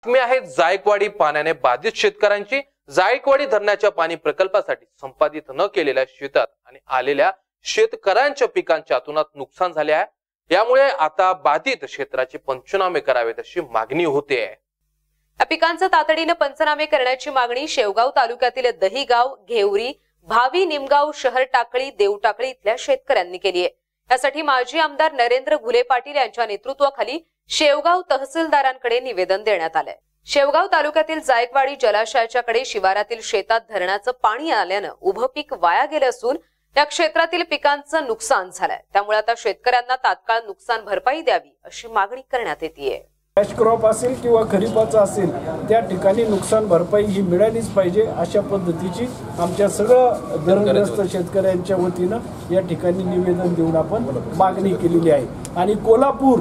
बातमी आहे जायकवाडी पाण्याने बाधित शेतकऱ्यांची। जायकवाडी धरणाच्या पाणी प्रकल्पासाठी संपादित न केलेल्या शेतात आणि आलेल्या शेतकऱ्यांच्या पिकांच्या अतोनात नुकसान झाले आहे। यामुळे आता बाधित क्षेत्राचे पंचनामे करावेत अशी मागणी होते आहे। या पिकांचे तातडीने पंचनामे करण्याची मागणी शेवगाव तालुक्यातील दहीगाव, घेवरी, भावी, निमगाव, शहर टाकळी, देवटाकळी इथल्या शेतकऱ्यांनी केली आहे। यासाठी माजी आमदार नरेंद्र घुले पाटील यांच्या नेतृत्वाखाली शेवगाव तहसीलदारांकडे निवेदन देण्यात आलंय। शेवगाव तालुक्यातील जायकवाडी जलाशयाच्या कडे शिवारातील शेतात धरणाचं पाणी आल्यानं उभं पीक वाया गेलं असून या क्षेत्रातील पिकांचं नुकसान झालंय। त्यामुळे आता शेतकऱ्यांना तात्काळ नुकसान भरपाई द्यावी अशी मागणी करण्यात येतेय। कॅश क्रॉप असेल किंवा खरीपाचा असेल त्या ठिकाणी नुकसान भरपाई ही मिळालीच पाहिजे अशा पद्धतीची आमच्या सगळं धरणग्रस्त शेतकऱ्यांच्या वतीनं या ठिकाणी निवेदन देऊन आपण मागणी केलेली आहे। आणि कोल्हापूर,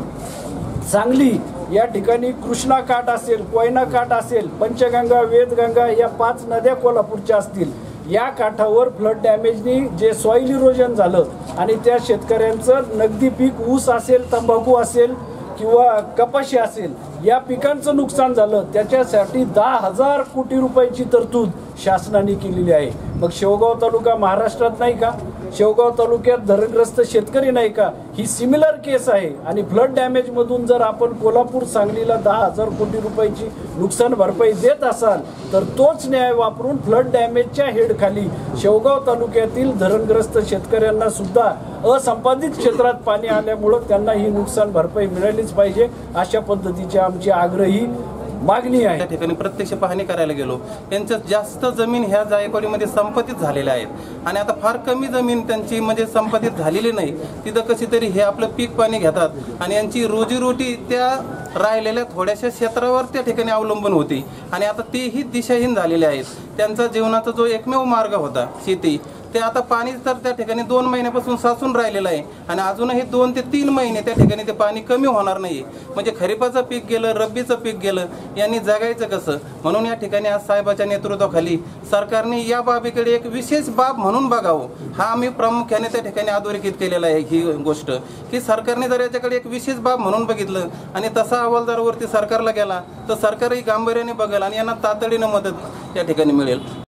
सांगली या ठिकाणी कृष्णा काठ असेल, कोयना काठ असेल, पंचगंगा, वेदगंगा या 5 नद्या कोल्हापूरच्या असतील। या काठावर फ्लड डॅमेजनी जे सॉइल इरोजन झालं आणि त्या शेतकऱ्यांचं नगदी पीक ऊस असेल, तंबाखू असेल किंवा कपाशी असेल या पिकांचं नुकसान झालं। त्याच्यासाठी 10,000 कोटी रुपयाची तरतूद शासनाने केलेली आहे। मग शेवगाव तालुका महाराष्ट्रात नाही का? शेवगाव तालुक्यात धरणग्रस्त शेतकरी नाही का? ही सिमिलर केस आहे। आणि फ्लड डॅमेज मधून जर आपण कोल्हापूर, सांगलीला 10,000 कोटी रुपयाची नुकसान भरपाई देत असाल तर तोच न्याय वापरून फ्लड डॅमेजच्या हेडखाली शेवगाव तालुक्यातील धरणग्रस्त शेतकऱ्यांना सुद्धा असंपादित क्षेत्रात पाणी आल्यामुळे त्यांना ही नुकसान भरपाई मिळालीच पाहिजे अशा पद्धतीची आमची आग्रही मागणी आहे। त्या ठिकाणी प्रत्यक्ष पाहणी करायला गेलो, त्यांच्या जास्त जमीन ह्या जायकवाडीमध्ये संपादित झालेल्या आहेत आणि आता फार कमी जमीन त्यांची म्हणजे संपादित झालेली नाही। तिथं कशी तरी हे आपलं पीक पाणी घेतात आणि यांची रोजीरोटी त्या राहिलेल्या थोड्याशा क्षेत्रावर त्या ठिकाणी अवलंबून होती आणि आता तेही दिशाहीन झालेले आहेत। त्यांचा जीवनाचा जो एकमेव मार्ग होता शेती, ते आता पाणी तर त्या ठिकाणी 2 महिन्यापासून साचून राहिलेलं आहे आणि अजूनही 2 ते 3 महिने त्या ठिकाणी ते पाणी कमी होणार नाही। म्हणजे खरीपाचं पीक गेलं, रब्बीचं पीक गेलं, यांनी जगायचं कसं? म्हणून या ठिकाणी आज साहेबाच्या नेतृत्वाखाली सरकारने या बाबीकडे एक विशेष बाब म्हणून बघावं हा आम्ही प्रामुख्याने त्या ठिकाणी अधोरेखित केलेला आहे। ही गोष्ट की सरकारने जर याच्याकडे एक विशेष बाब म्हणून बघितलं आणि तसा अहवाल जर वरती सरकारला गेला तर सरकारही गांभीर्याने बघेल आणि यांना तातडीने मदत त्या ठिकाणी मिळेल।